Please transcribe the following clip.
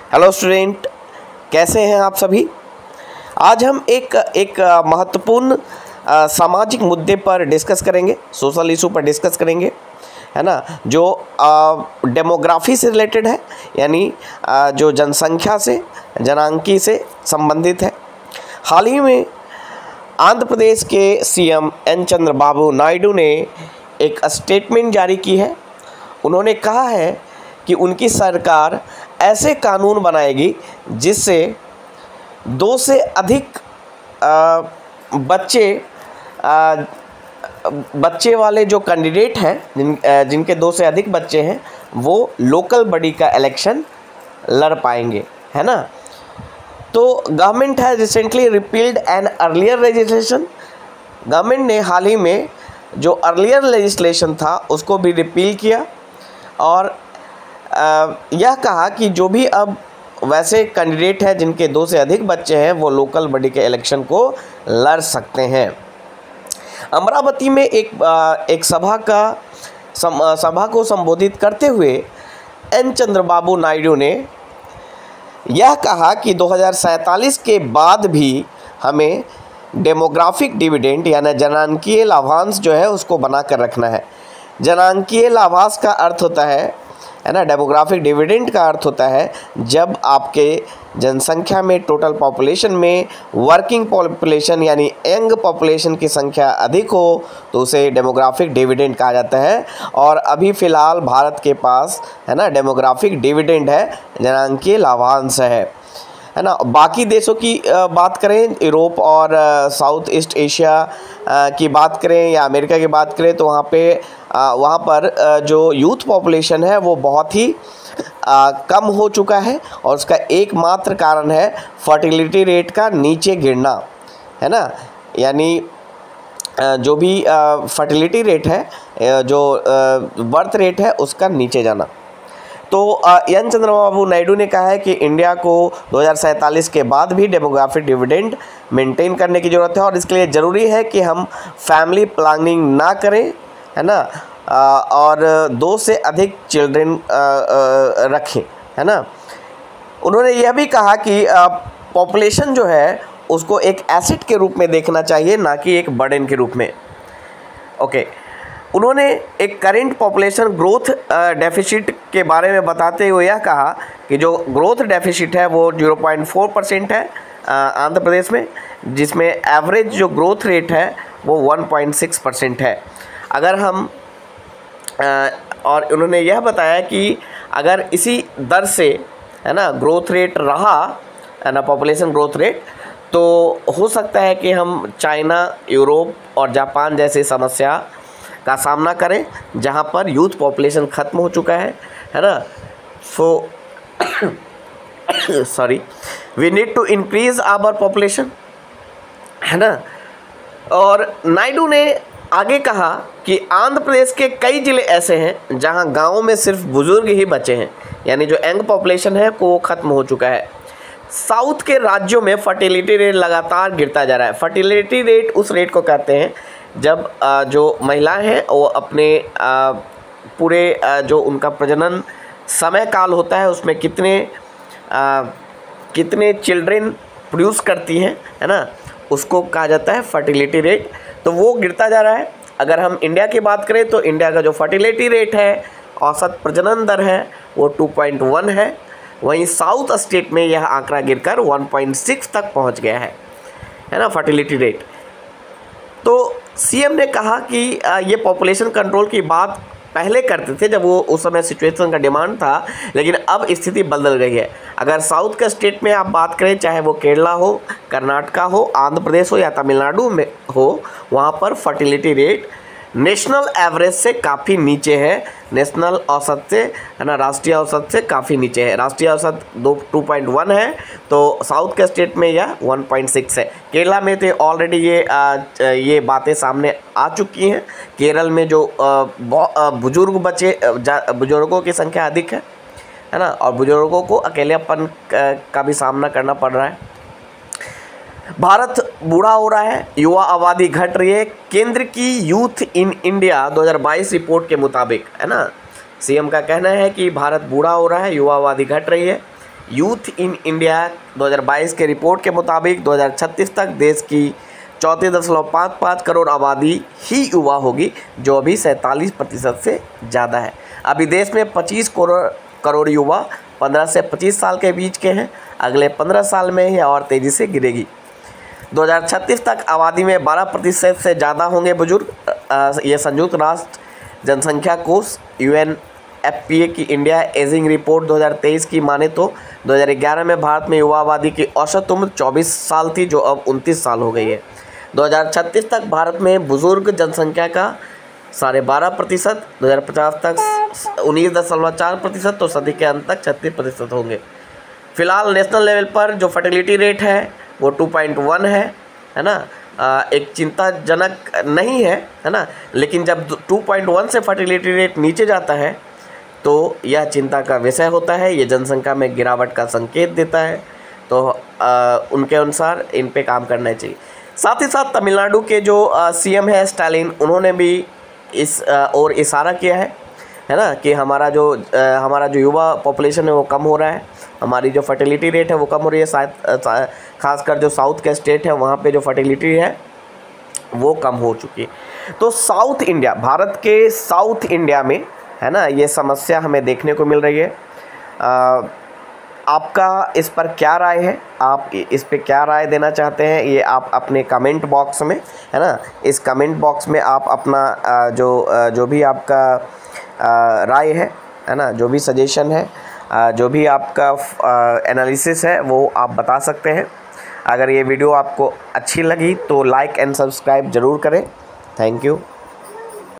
Hello student, कैसे हैं आप सभी। आज हम एक महत्वपूर्ण सामाजिक मुद्दे पर डिस्कस करेंगे, सोशल इशू पर डिस्कस करेंगे, है ना, जो डेमोग्राफी से रिलेटेड है, यानी जो जनसंख्या से, जनांकी से संबंधित है। हाल ही में आंध्र प्रदेश के सीएम एन चंद्रबाबू नायडू ने एक स्टेटमेंट जारी की है। उन्होंने कहा है कि उनकी सरकार ऐसे कानून बनाएगी जिससे 2 से अधिक बच्चे वाले जो कैंडिडेट हैं, जिनके 2 से अधिक बच्चे हैं, वो लोकल बॉडी का इलेक्शन लड़ पाएंगे, है ना। तो government has recently repealed an earlier legislation. Government ने हाल ही में जो अर्लियर लेजिस्लेशन था उसको भी रिपील किया और यह कहा कि जो भी अब वैसे कैंडिडेट हैं जिनके 2 से अधिक बच्चे हैं वो लोकल बॉडी के इलेक्शन को लड़ सकते हैं। अमरावती में एक सभा को संबोधित करते हुए एन चंद्रबाबू नायडू ने यह कहा कि 2047 के बाद भी हमें डेमोग्राफिक डिविडेंड यानी जनांकीय लाभांश जो है उसको बना कर रखना है। जनांकीय लाभांश का अर्थ होता है ना, डेमोग्राफिक डिविडेंड का अर्थ होता है जब आपके जनसंख्या में, टोटल पॉपुलेशन में वर्किंग पॉपुलेशन यानी यंग पॉपुलेशन की संख्या अधिक हो तो उसे डेमोग्राफिक डिविडेंड कहा जाता है। और अभी फ़िलहाल भारत के पास, है ना, डेमोग्राफिक डिविडेंड है, जनांकीय लाभांश है ना। बाकी देशों की बात करें, यूरोप और साउथ ईस्ट एशिया की बात करें या अमेरिका की बात करें तो वहाँ पर जो यूथ पॉपुलेशन है वो बहुत ही कम हो चुका है और उसका एकमात्र कारण है फर्टिलिटी रेट का नीचे गिरना, है ना। यानी जो भी फर्टिलिटी रेट है, जो बर्थ रेट है, उसका नीचे जाना। तो एन चंद्रबाबू नायडू ने कहा है कि इंडिया को 2047 के बाद भी डेमोग्राफिक डिविडेंड मेंटेन करने की ज़रूरत है और इसके लिए ज़रूरी है कि हम फैमिली प्लानिंग ना करें, है ना, और 2 से अधिक चिल्ड्रन रखें, है ना। उन्होंने यह भी कहा कि पॉपुलेशन जो है उसको एक एसेट के रूप में देखना चाहिए, ना कि एक बर्डन के रूप में। ओके, उन्होंने एक करेंट पॉपुलेशन ग्रोथ डेफिसिट के बारे में बताते हुए यह कहा कि जो ग्रोथ डेफिसिट है वो 0.4% है आंध्र प्रदेश में, जिसमें एवरेज जो ग्रोथ रेट है वो 1.6% है। अगर हम और उन्होंने यह बताया कि अगर इसी दर से, है ना, ग्रोथ रेट रहा, है ना, पॉपुलेशन ग्रोथ रेट, तो हो सकता है कि हम चाइना, यूरोप और जापान जैसी समस्या का सामना करें जहां पर यूथ पॉपुलेशन ख़त्म हो चुका है ना। So sorry, we need to increase our population, है ना। और नायडू ने आगे कहा कि आंध्र प्रदेश के कई ज़िले ऐसे हैं जहां गाँव में सिर्फ बुजुर्ग ही बचे हैं, यानी जो यंग पॉपुलेशन है वो ख़त्म हो चुका है। साउथ के राज्यों में फर्टिलिटी रेट लगातार गिरता जा रहा है। फर्टिलिटी रेट उस रेट को कहते हैं जब जो महिलाएं हैं वो अपने पूरे जो उनका प्रजनन समय काल होता है उसमें कितने चिल्ड्रन प्रोड्यूस करती हैं, है ना, उसको कहा जाता है फर्टिलिटी रेट। तो वो गिरता जा रहा है। अगर हम इंडिया की बात करें तो इंडिया का जो फर्टिलिटी रेट है, औसत प्रजनन दर है, वो 2.1 है। वहीं साउथ स्टेट में यह आंकड़ा गिरकर 1.6 तक पहुंच गया है ना, फर्टिलिटी रेट। तो सीएम ने कहा कि ये पॉपुलेशन कंट्रोल की बात पहले करते थे जब वो उस समय सिचुएशन का डिमांड था, लेकिन अब स्थिति बदल गई है। अगर साउथ के स्टेट में आप बात करें, चाहे वो केरला हो, कर्नाटका हो, आंध्र प्रदेश हो या तमिलनाडु में हो, वहाँ पर फर्टिलिटी रेट नेशनल एवरेज से काफ़ी नीचे है, नेशनल औसत से, है ना, राष्ट्रीय औसत से काफ़ी नीचे है। राष्ट्रीय औसत 2.1 है तो साउथ के स्टेट में यह 1.6 है। केरला में तो ऑलरेडी ये बातें सामने आ चुकी हैं। केरल में जो बुजुर्गों की संख्या अधिक है ना, और बुजुर्गों को अकेलेपन का भी सामना करना पड़ रहा है। भारत बूढ़ा हो रहा है, युवा आबादी घट रही है। केंद्र की यूथ इन इंडिया 2022 रिपोर्ट के मुताबिक, है ना, सीएम का कहना है कि भारत बूढ़ा हो रहा है, युवा आबादी घट रही है। यूथ इन इंडिया 2022 के रिपोर्ट के मुताबिक 2036 तक देश की 34.55 करोड़ आबादी ही युवा होगी, जो अभी 47% से ज़्यादा है। अभी देश में 25 करोड़ युवा 15 से 25 साल के बीच के हैं। अगले 15 साल में यह और तेज़ी से गिरेगी। 2036 तक आबादी में 12% से ज़्यादा होंगे बुजुर्ग। ये संयुक्त राष्ट्र जनसंख्या कोष UNFPA की इंडिया एजिंग रिपोर्ट 2023 की माने तो 2011 में भारत में युवा आबादी की औसत उम्र 24 साल थी, जो अब 29 साल हो गई है। 2036 तक भारत में बुजुर्ग जनसंख्या का 12.5%, 2050 तक 19.4%, तो सदी के अंत तक 36% होंगे। फिलहाल नेशनल लेवल पर जो फर्टिलिटी रेट है वो 2.1 है ना। एक चिंताजनक नहीं है ना, लेकिन जब 2.1 से फर्टिलिटी रेट नीचे जाता है तो यह चिंता का विषय होता है। ये जनसंख्या में गिरावट का संकेत देता है। तो उनके अनुसार इन पे काम करना चाहिए। साथ ही साथ तमिलनाडु के जो CM है स्टालिन, उन्होंने भी इस और इशारा किया है ना, कि हमारा जो युवा पॉपुलेशन है वो कम हो रहा है, हमारी जो फर्टिलिटी रेट है वो कम हो रही है। शायद खासकर जो साउथ के स्टेट है वहाँ पे जो फर्टिलिटी है वो कम हो चुकी है। तो साउथ इंडिया, भारत के साउथ इंडिया में है ना ये समस्या हमें देखने को मिल रही है। आपका इस पर क्या राय है? आप इस पे क्या राय देना चाहते हैं, ये आप अपने कमेंट बॉक्स में है ना, इस कमेंट बॉक्स में आप अपना जो भी आपका राय है ना, जो भी सजेशन है, जो भी आपका एनालिसिस है वो आप बता सकते हैं। अगर ये वीडियो आपको अच्छी लगी तो लाइक एंड सब्सक्राइब ज़रूर करें। Thank you.